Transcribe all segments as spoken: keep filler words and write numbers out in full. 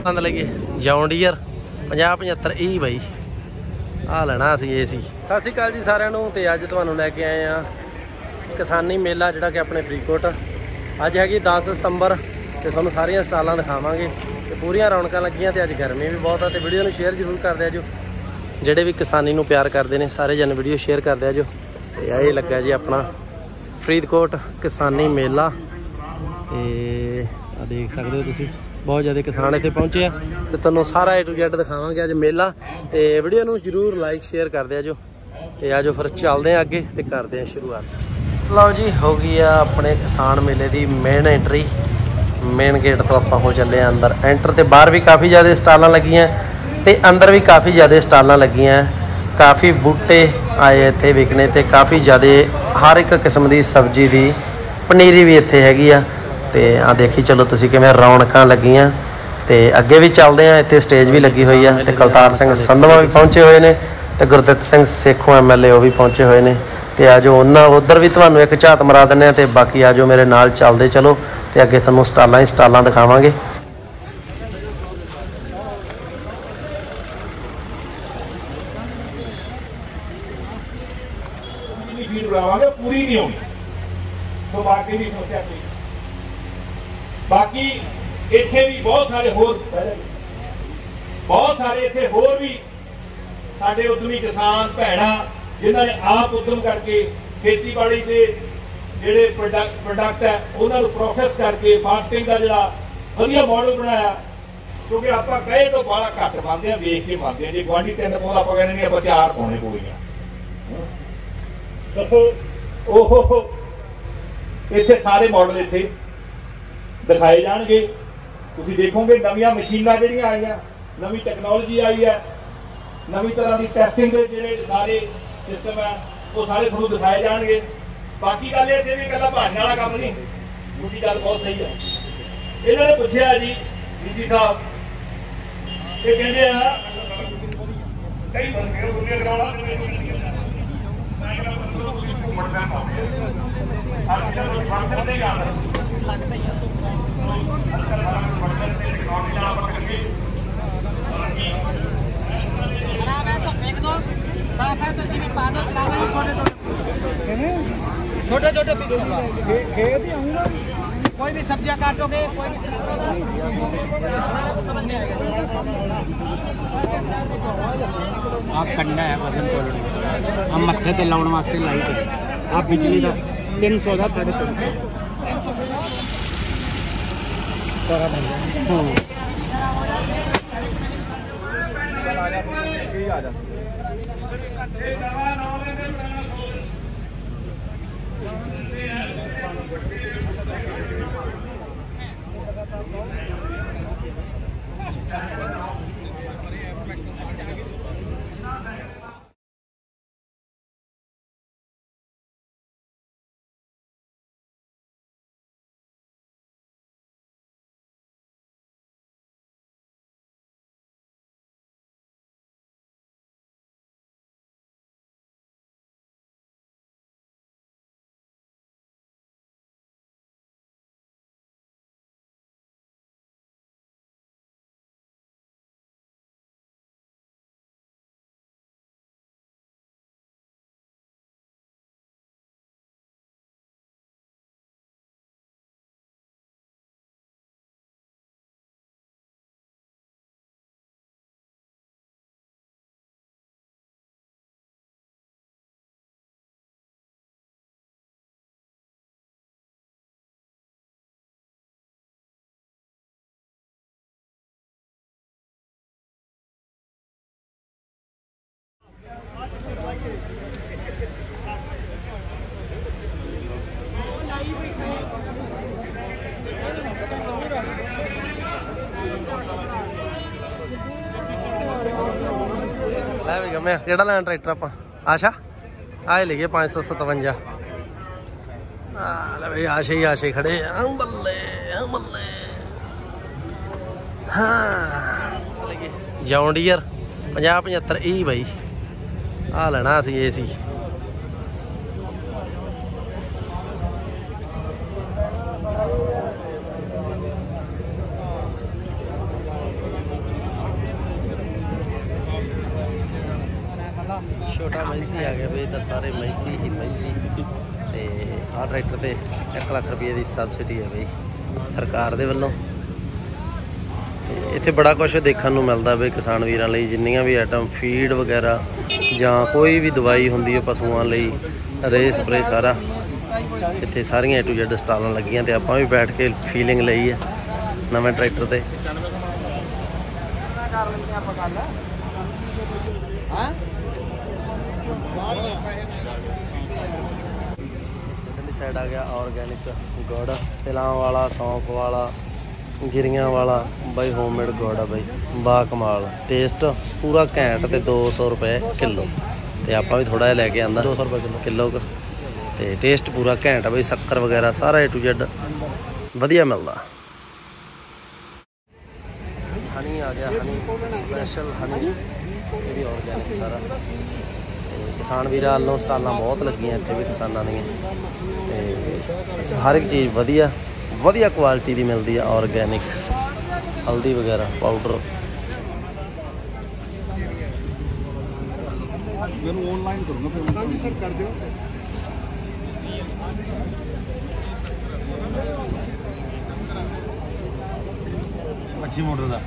पसंद लगे John Deir पचास पचहत्तर ई बई आ लेना असी ए सी। सत श्री अकाल जी सारिਆਂ ਨੂੰ ਤੇ ਅੱਜ ਤੁਹਾਨੂੰ ਲੈ ਕੇ ਆਏ ਆ किसानी मेला ਜਿਹੜਾ कि अपने फरीदकोट ਅੱਜ ਹੈਗੀ दस ਸਤੰਬਰ ਤੇ ਤੁਹਾਨੂੰ ਸਾਰੀਆਂ ਸਟਾਲਾਂ ਦਿਖਾਵਾਂਗੇ ਤੇ ਪੂਰੀਆਂ ਰੌਣਕਾਂ ਲੱਗੀਆਂ ਤੇ ਅੱਜ ਗਰਮੀ ਵੀ ਬਹੁਤ ਆ ਤੇ ਵੀਡੀਓ ਨੂੰ ਸ਼ੇਅਰ ਜ਼ਰੂਰ ਕਰ ਦਿਆ ਜੋ ਜਿਹੜੇ ਵੀ ਕਿਸਾਨੀ ਨੂੰ ਪਿਆਰ ਕਰਦੇ ਨੇ ਸਾਰੇ ਜਨ ਵੀਡੀਓ ਸ਼ੇਅਰ ਕਰ ਦਿਆ ਜੋ। ਤੇ ਇਹ ਲੱਗਾ ਜੀ ਆਪਣਾ फरीदकोट किसानी मेला ਤੇ ਆ ਦੇਖ ਸਕਦੇ ਹੋ ਤੁਸੀਂ बहुत ज़्यादा किसान इतने पहुँचे हैं तो तुहानूं सारा ए टू जेड दिखावांगे अज मेला। तो वीडियो नूं जरूर लाइक शेयर कर दिया जो ते आजो फिर चलते हैं अगे तो करते हैं शुरुआत। लो जी हो गई है अपने किसान मेले की मेन एंट्री मेन गेट तो आप हो चले हैं अंदर एंटर। तो बाहर भी काफ़ी ज़्यादा स्टालां लगियां ते अंदर भी काफ़ी ज़्यादा स्टालां लगियां काफ़ी बूटे आए इत्थे विकने ते काफ़ी ज़्यादा हर एक किस्म की सब्जी की पनीरी भी इत्थे हैगी आ। तो आ देखी चलो तुसी किवें रौनकां लगियां ते अगे भी चलते हैं। इत्थे स्टेज भी लगी हुई है तो कलतार सिंह संधवा भी पहुँचे हुए हैं तो Gurdit Singh Sekhon M L A वो भी पहुँचे हुए हैं। तो आजो उन्होंने उधर भी तुहानूं एक झात मरा दिंदे तो बाकी आजो मेरे नाल चलते चलो तो अगे तुहानूं स्टालां ही स्टालां दिखावांगे। पूरी नहीं होगी तो बाकी नहीं समस्या कोई बाकी इत्थे भी बहुत सारे होर बहुत सारे इत्थे होर भी साडे उद्यमी किसान भैणां जिन्हां ने आप उद्यम करके खेतीबाड़ी के जिहड़े प्रोडक्ट प्रोडक्ट है उन्हां नूं प्रोसैस करके मार्केटिंग का जिहड़ा वधिया मॉडल बनाया क्योंकि आपां कहे तो बड़ा घट पाते हैं वेख के पाते हैं जे गुआढ़ी तीन पाउंदा आपां कहने आपां चार पाउणे कोईआं तो ओहो इत्थे सारे मॉडल इत्थे दिखाए जाएंगे। तुसीं देखोगे नवीं मशीनां जिहड़ियां आईयां नवीं टैक्नोलॉजी आई है नवीं तरह की टैसटिंग के जिहड़े सारे सिस्टम है वो सारे तुहानूं दिखाए जाएंगे। बाकी गल इत्थे भी इकल्ला भाने वाला काम नहीं दूजी गल बहुत सही है। इन्होंने पुछया जी डी सी साहब ये कहते हैं कई बंदे दुनिया कराउणा छोटे छोटे खेत ही आऊंगा कोई भी सब्जियां काटोगे कोई भी आ कंडा है वजन तोलने हम मत्थे ते लाउण वास्ते लाइट है आ बिजली का तीन सौ का साढ़े तीन मैं केड़ा लैना ट्रैक्टर आप आशा आए ले गए पाँच सौ सतवंजा भाई आशे ही आशे खड़े बल्ले बल्ले हाँ जॉन डीयर पचास पचहत्तर ई बई आ लेना असी ए सी। ਛੋਟਾ ਮੈਸੀ ਆ ਗਿਆ ਬਈ ਇੱਧਰ ਸਾਰੇ ਮੈਸੀ ਹੀ ਮੈਸੀ। ਤੇ ਆਹ ਟਰੈਕਟਰ ਤੇ ਇੱਕ ਲੱਖ ਰੁਪਏ ਦੀ ਸਬਸਿਡੀ ਹੈ ਬਈ ਸਰਕਾਰ ਦੇ ਵੱਲੋਂ। ਤੇ ਇੱਥੇ ਬੜਾ ਕੁਝ ਦੇਖਣ ਨੂੰ ਮਿਲਦਾ ਬਈ ਕਿਸਾਨ ਵੀਰਾਂ ਲਈ, ਜਿੰਨੀਆਂ ਵੀ ਆਈਟਮ ਫੀਡ ਵਗੈਰਾ ਜਾਂ ਕੋਈ ਵੀ ਦਵਾਈ ਹੁੰਦੀ ਹੈ ਪਸ਼ੂਆਂ ਲਈ, ਰੇ ਸਪਰੇ ਸਾਰਾ ਇੱਥੇ ਸਾਰੀਆਂ ਏ ਟੂ ਜ਼ੈਡ ਸਟਾਲਾਂ ਲੱਗੀਆਂ। ਤੇ ਆਪਾਂ ਵੀ ਬੈਠ ਕੇ ਫੀਲਿੰਗ ਲਈ ਹੈ ਨਵੇਂ ਟਰੈਕਟਰ ਤੇ। ਇੱਧਰਲੀ ਸਾਈਡ ਆ ਗਿਆ ਆਰਗੈਨਿਕ ਗੁੜ, ਤਿਲਾਂ ਵਾਲਾ, ਸੌਂਫ ਵਾਲਾ, ਗਿਰੀਆਂ ਵਾਲਾ ਬਾਈ, ਹੋਮਮੇਡ ਗੁੜ ਆ ਬਾਈ, ਬਾ ਕਮਾਲ ਟੇਸਟ ਪੂਰਾ ਘੈਂਟ। ਤੇ ਦੋ ਸੌ ਰੁਪਏ ਕਿਲੋ। ਤੇ ਆਪਾਂ ਵੀ ਥੋੜ੍ਹਾ ਜਿਹਾ ਲੈ ਕੇ ਆਂਦਾ, ਦੋ ਸੌ ਰੁਪਏ ਕਿਲੋ ਕਿਲੋ ਕੁ। ਤੇ ਟੇਸਟ ਪੂਰਾ ਘੈਂਟ ਆ ਬਈ, ਸ਼ੱਕਰ ਵਗੈਰਾ ਸਾਰਾ ਏ ਟੂ ਜ਼ੈਡ ਵਧੀਆ ਮਿਲਦਾ। ਹਨੀ ਆ ਗਿਆ, ਹਨੀ ਸਪੈਸ਼ਲ ਹਨੀ, ਇਹ ਵੀ ਆਰਗੈਨਿਕ ਸਾਰਾ। ਤੇ ਕਿਸਾਨ ਵੀਰਾਂ ਵੱਲੋਂ ਸਟਾਲਾਂ ਬਹੁਤ ਲੱਗੀਆਂ ਇੱਥੇ ਵੀ ਕਿਸਾਨਾਂ ਦੀਆਂ। ਤੇ ਹਰ ਇੱਕ ਚੀਜ਼ ਵਧੀਆ ਵਧੀਆ ਕੁਆਲਿਟੀ ਦੀ ਮਿਲਦੀ ਆ, ਆਰਗੈਨਿਕ ਹਲਦੀ ਵਗੈਰਾ ਪਾਊਡਰ। ਮੈਨੂੰ ਆਨਲਾਈਨ ਕਰੂੰਗਾ ਫਿਰ। ਹਾਂਜੀ ਸਰ ਕਰ ਦਿਓ। ਮੱਛੀ ਮੋਟਰ ਦਾ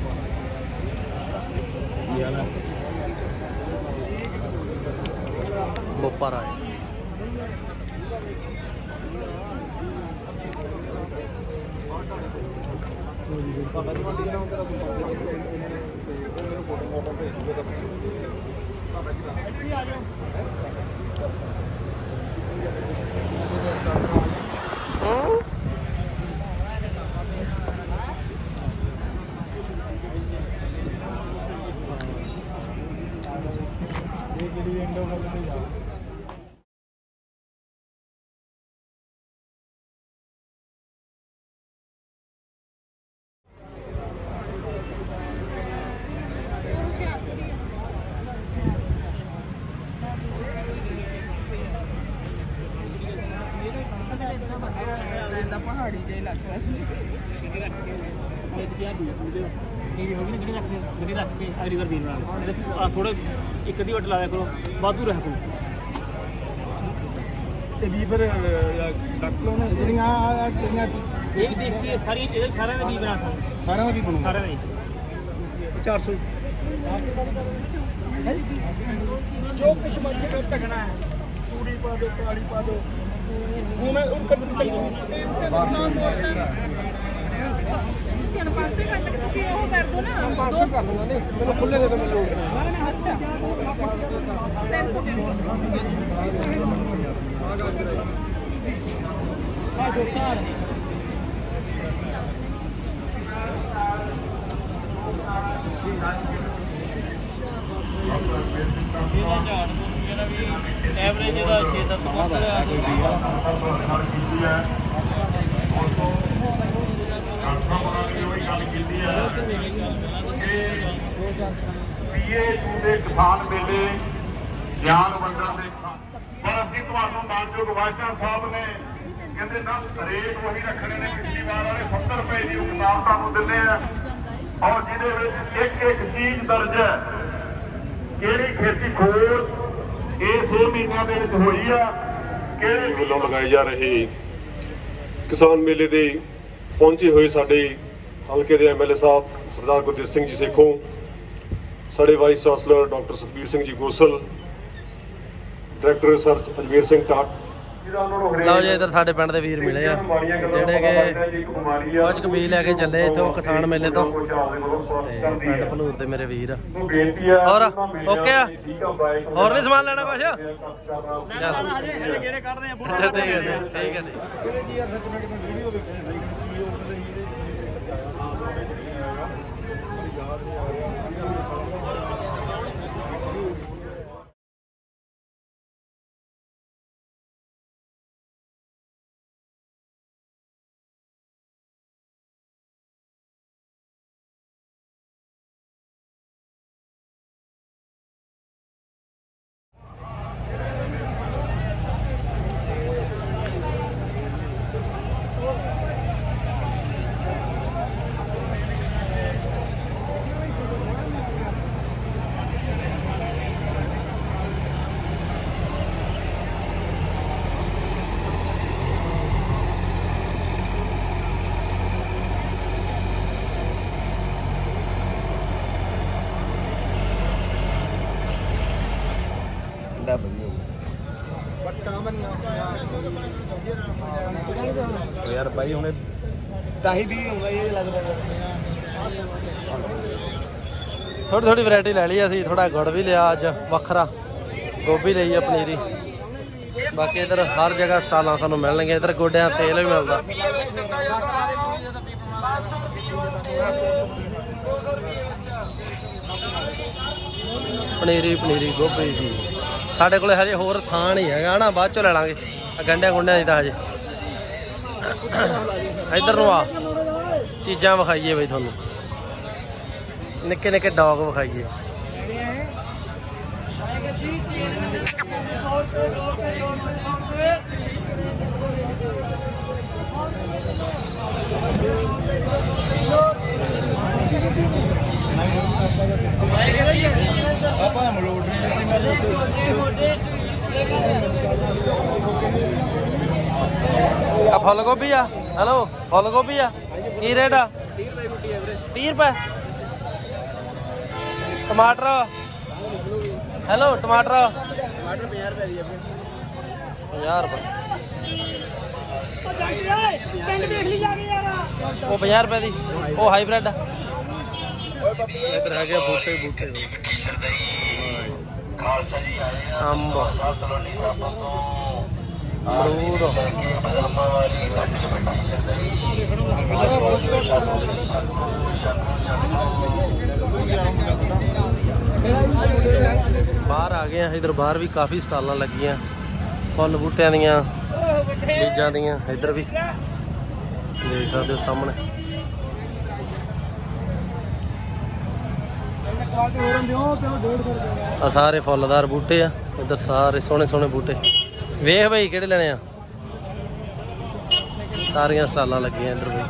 ਬੋਪਰ ਆਏ ਪਹਾੜੀ ਜਿਹੇ ਇਲਾਕਾ ਸੀ। ਇਹ ਹੋ ਗਈ ਨਾ ਜਿਹੜੀ ਰੱਖ ਜਿਹੜੀ ਰੱਖ ਕੇ ਅਗਲੀ ਵਾਰ ਵੀਰ ਨਾਲ ਥੋੜਾ ਇੱਕ ਅੱਧੀ ਵਟ ਲਾਇਆ ਕਰੋ, ਵਾਧੂ ਰਹਿ ਕਰੋ। ਤੇ ਵੀ ਫਿਰ ਕੱਟ ਲਓ ਨਾ ਜਿਹੜੀਆਂ ਆ ਜਿਹੜੀਆਂ ਇਹ ਦੇਸੀ ਸਾਰੀ ਇਹਦੇ ਸਾਰਿਆਂ ਦੇ ਵੀ ਬਣਾ ਸਕਦੇ, ਸਾਰਿਆਂ ਦਾ ਵੀ ਬਣੂ ਸਾਰਿਆਂ ਦੇ ਚਾਰ ਸੌ ਜੋ ਕੁਛ ਮਰਜ਼ੀ ਕਰ ਟਕਣਾ ਹੈ। ਪੂਰੀ ਪਾ ਦਿਓ, ਕਾਲੀ ਪਾ ਦਿਓ। ਉਹ ਮੈਂ ਉਹ ਕੱਟ ਕੇ ਚੱਲੂ ਤੁਸੀਂ ਅਨੁਪਾਤ ਸੇ ਕੱਟ ਕੇ ਤੁਸੀਂ ਉਹ ਕਰ ਦੋ ਨਾ, ਪਾਸ ਕਰ ਲੂੰਗਾ ਨੇ ਮੈਨੂੰ ਖੁੱਲੇ ਦੇ ਮੈਨੂੰ ਲੋੜ ਅੱਛਾ ਤਿੰਨ ਸੌ ਦੇ ਆ ਜੋਤਾ ਇਹਦਾ ਝਾੜ ਮੇਰਾ ਵੀ ਐਵਰੇਜ ਇਹਦਾ ਛੇ ਸੱਤ ਪੱਤਰ ਪੀਏ ਦੇ ਕਿਸਾਨ ਮੇਲੇ ਗਿਆਨ ਵੰਡਣ ਦੇ ਪਰ ਅਸੀਂ ਤੁਹਾਨੂੰ ਮਾਨਯੋਗ ਵਾਇਸ ਸਾਹਿਬ ਨੇ ਕਹਿੰਦੇ ਨਾ ਰੇਟ ਉਹੀ ਰੱਖਣੇ ਨੇ, ਪਿਛਲੀ ਵਾਰ ਵਾਲੇ ਸੱਤਰ ਰੁਪਏ ਦੀ ਕਿਤਾਬ ਤੁਹਾਨੂੰ ਦਿੰਦੇ ਆ, ਔਰ ਜਿਹਦੇ ਵਿੱਚ ਇੱਕ ਇੱਕ ਚੀਜ਼ ਦਰਜ ਹੈ, ਕਿਹੜੀ ਖੇਤੀ ਖੋਜ ਇਹ ਛੇ ਮਹੀਨਿਆਂ ਦੇ ਵਿੱਚ ਹੋਈ ਆ, ਕਿਹੜੇ ਵੱਲੋਂ ਲਗਾਏ ਜਾ ਰਹੇ ਕਿਸਾਨ ਮੇਲੇ ਦੇ ਪਹੁੰਚੇ ਹੋਏ ਸਾਡੇ ਹਲਕੇ ਦੇ ਐਮਐਲਏ ਸਾਹਿਬ ਸਰਦਾਰ ਗੁਰਜੀਤ ਸਿੰਘ ਜੀ ਸੇਖੋਂ, ਸਾਡੇ vice chancellor doctor Satbir Singh ji Gosal, director research Ajmer Singh ਟਾਟ। ਲਓ ਜੀ ਇੱਧਰ ਸਾਡੇ ਪਿੰਡ ਦੇ ਵੀਰ ਮਿਲੇ ਆ ਜਿਹੜੇ ਕਿ ਕੁਝ ਕੁ ਬੀਜ ਲੈ ਕੇ ਚੱਲੇ ਇੱਥੋਂ ਕਿਸਾਨ ਮੇਲੇ ਤੋਂ। ਤੇ ਪਿੰਡ ਭਲੂਰ ਦੇ ਮੇਰੇ ਵੀਰ ਹੋਰ ਓਕੇ ਆ, ਹੋਰ ਨਹੀਂ ਸਮਾਨ ਲੈਣਾ ਕੁਛ? ਚੱਲ ਅੱਛਾ ਠੀਕ ਹੈ ਜੀ, ਠੀਕ ਹੈ ਜੀ। ਠੰਡਾ ਵਧੀਆ ਪੱਟਾ ਮੰਨਿਆ ਯਾਰ ਬਾਈ ਹੁਣ ਤਾਂ ਹੀ ਵੀ ਹੋਊਗਾ ਇਹ ਲੱਗਦਾ ਥੋੜੀ ਥੋੜੀ ਵੈਰਾਈਟੀ ਲੈ ਲਈ ਅਸੀਂ, ਥੋੜਾ ਗੁੜ ਵੀ ਲਿਆ ਅੱਜ ਵੱਖਰਾ, ਗੋਭੀ ਲਈ ਆ, ਪਨੀਰੀ। ਬਾਕੀ ਇਧਰ ਹਰ ਜਗ੍ਹਾ ਸਟਾਲਾਂ ਤੁਹਾਨੂੰ ਮਿਲਣਗੀਆਂ। ਇਧਰ ਗੋਡਿਆਂ ਤੇਲ ਵੀ ਮਿਲਦਾ। ਪਨੀਰੀ ਪਨੀਰੀ ਗੋਭੀ ਦੀ ਸਾਡੇ ਕੋਲੇ ਹਜੇ ਹੋਰ ਥਾਂ ਨਹੀਂ ਹੈਗਾ ਨਾ, ਬਾਅਦ ਚੋਂ ਲੈ ਲਾਂਗੇ ਗੰਢਿਆਂ ਗੁੰਢਿਆਂ ਦੀ ਤਾਂ ਹਜੇ। ਇਧਰ ਨੂੰ ਆ ਚੀਜ਼ਾਂ ਵਿਖਾਈਏ ਬਈ ਤੁਹਾਨੂੰ, ਨਿੱਕੇ ਨਿੱਕੇ ਡੌਗ ਵਿਖਾਈਏ। ਆ ਫੁੱਲ ਗੋਭੀ ਆ, ਹੈਲੋ ਫੁੱਲ ਗੋਭੀ ਆ ਕੀ ਰੇਟ ਆ? ਤੀਹ ਰੁਪਏ। ਟਮਾਟਰ ਹੈਲੋ ਟਮਾਟਰ ਟਮਾਟਰ ਪੰਜਾਹ ਰੁਪਏ ਦੀ ਪੰਜਾਹ ਰੁਪਏ। ਉਹ ਪੰਜਾਹ ਰੁਪਏ ਦੀ, ਉਹ ਹਾਈਬ੍ਰਿਡ। ਇੱਧਰ ਹੈਗੇ ਬੂਟੇ ਬੂਟੇ ਅੰਬ, ਅਮਰੂਦ, ਬਾਹਰ ਆ ਗਏ ਆ। ਇਧਰ ਬਾਹਰ ਵੀ ਕਾਫੀ ਸਟਾਲਾਂ ਲੱਗੀਆਂ ਫੁੱਲ ਬੂਟਿਆਂ ਦੀਆਂ, ਬੀਜਾਂ ਦੀਆਂ। ਇਧਰ ਵੀ ਦੇਖ ਸਕਦੇ ਹੋ ਸਾਹਮਣੇ। ਆ ਸਾਰੇ ਫੁੱਲਦਾਰ ਬੂਟੇ ਆ, ਇਧਰ ਸਾਰੇ ਸੋਹਣੇ ਸੋਹਣੇ ਬੂਟੇ। ਵੇਖ ਬਈ ਕਿਹੜੇ ਲੈਣੇ ਆ। ਸਾਰੀਆਂ ਸਟਾਲਾਂ ਲੱਗੀਆਂ ਇੱਧਰ ਬਈ।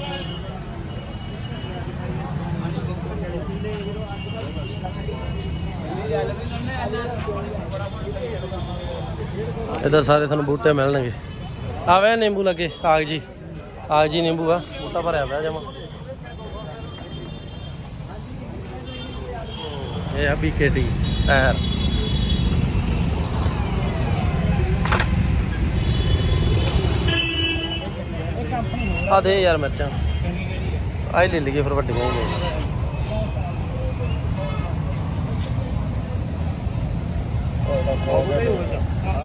ਇੱਧਰ ਸਾਰੇ ਤੁਹਾਨੂੰ ਬੂਟੇ ਮਿਲਣਗੇ। ਆਵੇ ਨਿੰਬੂ ਲੱਗੇ, ਕਾਗਜੀ ਕਾਗਜੀ ਨਿੰਬੂ ਆ, ਬੂਟਾ ਭਰਿਆ ਪਿਆ ਜਮਾ। ਇਹ ਆ ਬੀ ਕੇ ਟੀ ਟਾਇਰ। ਆ ਦੇ ਯਾਰ ਮਿਰਚਾਂ ਆਹ ਲੈ ਲਈਏ ਫਿਰ, ਵੱਡੀਆਂ ਹੀ ਲੈ।